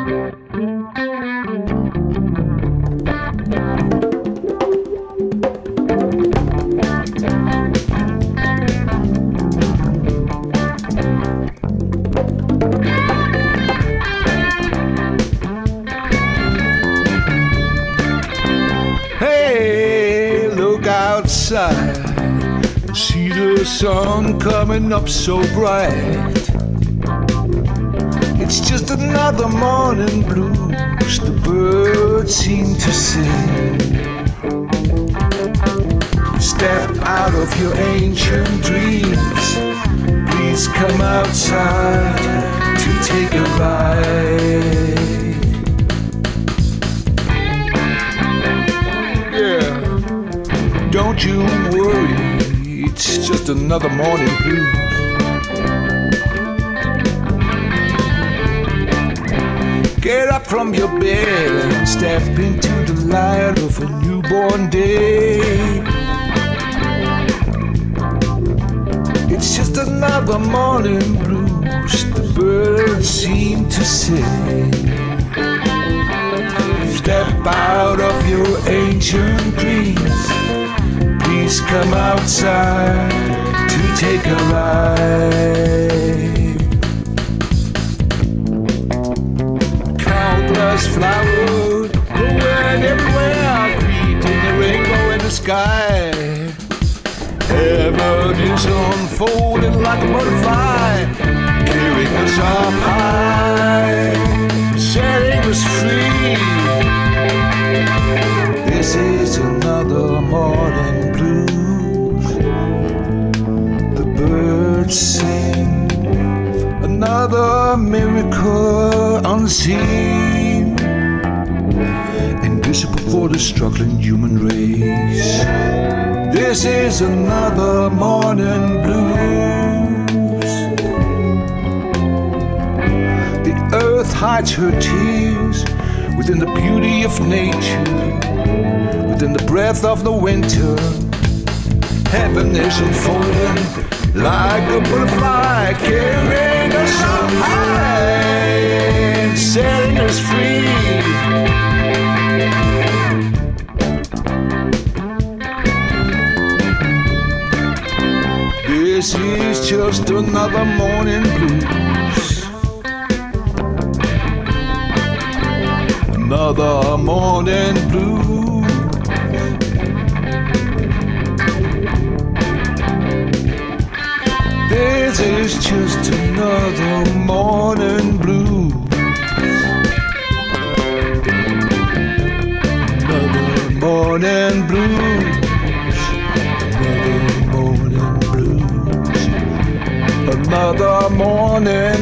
Hey, look outside, see the sun coming up so bright. It's just another morning blues, the birds seem to sing. Step out of your ancient dreams, please come outside to take a ride. Yeah, don't you worry, it's just another morning blues. Get up from your bed and step into the light of a newborn day. It's just another morning blues, the birds seem to sing. Step out of your ancient dreams, please come outside to take a ride. Countless flowers growing everywhere, greeting the rainbow in the sky. Heaven is unfolding like a butterfly, carrying us up high, setting us free. This is another morning blues. The birds sing, another miracle unseen, invisible for the struggling human race. This is another morning blues. The earth hides her tears within the beauty of nature, within the breath of the winter. Heaven is unfolding like a butterfly, carrying us up high, setting us free. This is just another morning blues. Another morning blues. This is just another morning blues. Another morning blues. Another morning blues. Another morning